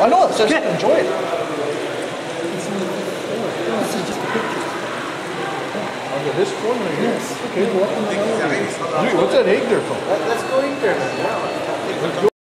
I know, it says enjoy it. Under this corner here. Yes. Okay, Walk on the what's that egg there for? Let's go in there. Yeah.